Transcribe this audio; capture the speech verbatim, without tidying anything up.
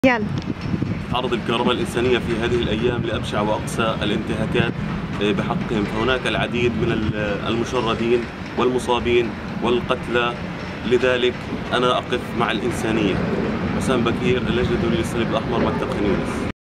يلا. تعرض الكهرباء الإنسانية في هذه الأيام لأبشع وأقسى الانتهاكات بحقهم، فهناك العديد من المشردين والمصابين والقتلى. لذلك أنا أقف مع الإنسانية. حسام بكير، اللجنة الدولية للصليب الأحمر، مكتب خان يونس.